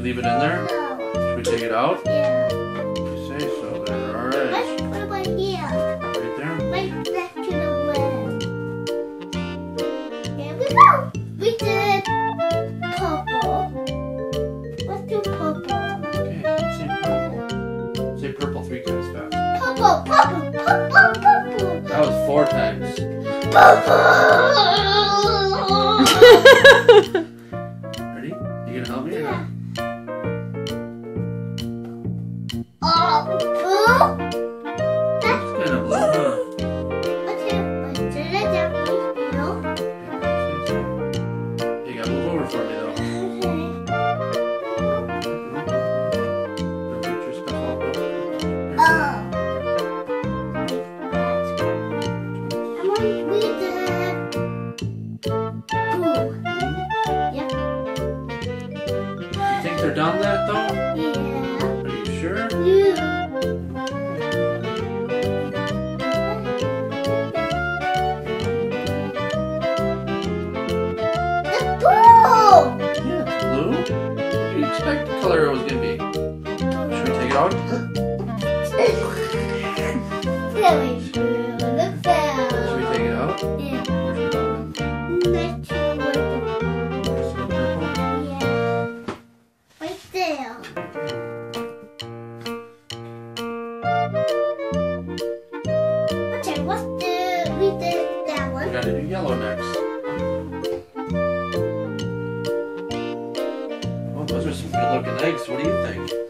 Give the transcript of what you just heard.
leave it in there? No. Should we take it out? Yeah. You say so there. Alright. Let's put it right here. Right there? Right next to the web. Here we go. We did purple. Let's do purple. Okay, say purple. Say purple 3 times fast. Purple, purple, purple, purple. That was 4 times. Purple. Ready? You gonna help me or Yeah. not? Oh, blue. It's kind of blue, huh? What's it? What's it? No. You gotta move over for me though. Don't get your stuff all over. Oh. We did blue. Yep. You think they're done that though? Yeah. Are you sure? Yeah. The blue. Yeah, it's blue. What do you expect the color it was gonna be? Should we take it out? Silly blue. The bell. Should we take it out? Yeah. Where's the button? Next to the There's some purple. yeah. Right there. Okay, what's the we did that We one? gotta do yellow next. Oh, those are some good looking eggs. What do you think?